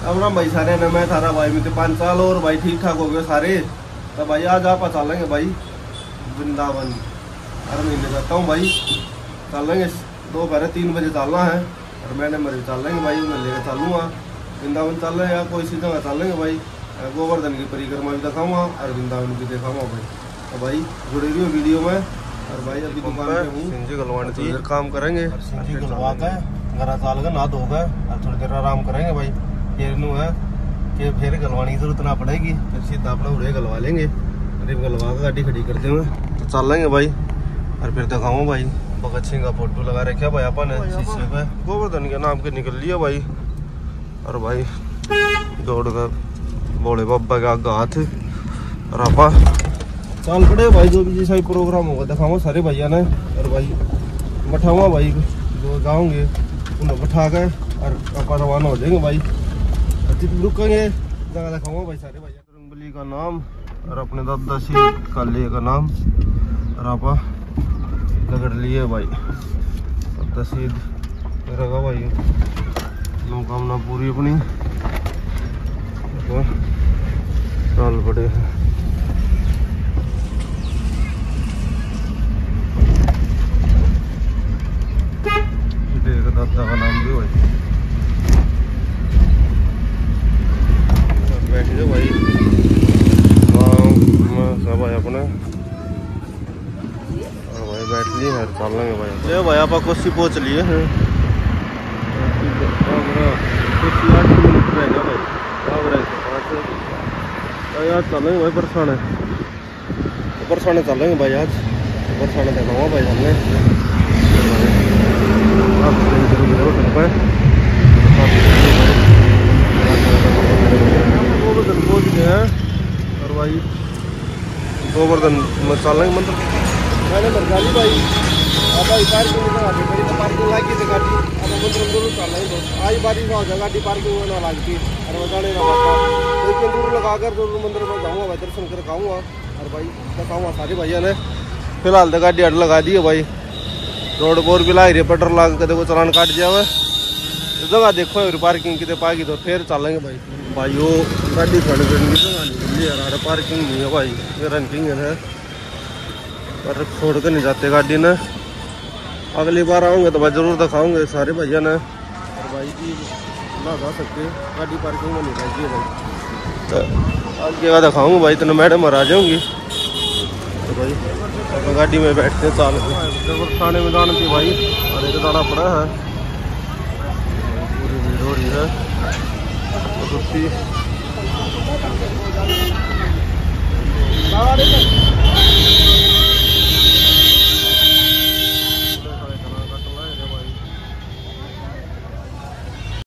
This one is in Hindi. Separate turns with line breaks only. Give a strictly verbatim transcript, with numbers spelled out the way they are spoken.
अब ना भाई सारे ने मैं थारा भाई में पाँच साल और भाई ठीक ठाक हो गए सारे। तो भाई आज आप चलेंगे भाई वृंदावन, हर महीने जाता हूँ भाई। चलेंगे दोपहर तीन बजे चलना है और मैंने मरे चलेंगे भाई, मैं लेकर चलूँगा वृंदावन। चल रहे या कोई सी जगह चलेंगे भाई, गोवर्धन की परिक्रमा भी दिखाऊँगा और वृंदावन भी दिखाऊँगा भाई। तो भाई जुड़े रही हो वीडियो में। और भाई अभी दुकान पे हूँ, सिंजी गलवाने थी काम करेंगे, सिंजी गलवा के घर चाल कर नहा धो गए और थोड़ी देर आराम करेंगे भाई। फिर नू है कि फिर गलवाने की जरूरत ना पड़ेगी, फिर सीधा अपना उड़े गलवा लेंगे। अरे गलवा के गाड़ी खड़ी करते हुए तो चल लेंगे भाई और फिर दिखाऊँ भाई। भगत सिंह का फोटो लगा रखा भाई अपन शीशे पे, गोवर्धन के नाम के निकल लिया भाई। और भाई दौड़ कर भोले बाबा के आगे हाथ और आपा चल पड़े भाई। जो भी जैसा प्रोग्राम होगा दिखाऊंगा सारे भैया ने। और भाई बैठाऊंगा भाई जो जाऊँगे उन्हें बैठा कर और आप रवाना हो जाएंगे भाई। रुकेंगे जगह दिखाऊंगा भाई सारे भैया। रंगबली का नाम और अपने दादा सी काले का नाम और आपा लगड़ लिए भाई। दादा सीध रगा भाई मनोकामना पूरी अपनी साल बड़े हैं। दादा का नाम भी भाई बैठ जाओ भाई। सब है अपना और भाई बैठ लिए है चल लेंगे भाई। ये भाई आप कोसी पहुँच लिए हैं यार चलेंगे भाई बरसाने बरसाने चलेंगे भाई। आज बरसाने दिखाऊंगा भाई हमने गोवर्धन पहुँच गए हैं। और भाई गोवर्धन में चलेंगे मतलब मैंने मरगाली भाई आप भाई पार्किंग बड़ी तो पार्किंग लागी थी गाड़ी अब मंदिर दूर चल रही दोस्त आज बारिश हो जाए गाड़ी पार्किंग में ना लगती और बताने ना पड़ता लेकिन दूर लगा कर दूर मंदिर में जाऊँगा भाई, दर्शन कर खाऊँगा और भाई बताऊँगा सारे भैया ने। फिलहाल तो गाड़ी अड लगा दी है भाई, रोड बोर भी लाई रही पेट्रोल लाग के देखो चलान काट जाए जगह देखो पार्किंग कितने पाएगी तो फिर चलेंगे भाई। भाई वो गाड़ी खड़ी करने की जगह निकली यार, पार्किंग नहीं है भाई, रनिंग है पर छोड़ कर नहीं जाते गाड़ी ने। अगली बार आऊँगे तो भाई जरूर दिखाऊंगे सारे भैया ने। और भाई की ना जा सकते गाड़ी पार्किंग में नहीं जाएगी भाई, तो आगे का दिखाऊंगा भाई। इतना मैडम आ जाऊँगी तो भाई तो गाड़ी में बैठते हैं चाल जब थाने में जाना थी भाई और एक दाना पड़ा है पूरी भीड़ हो रही है। तो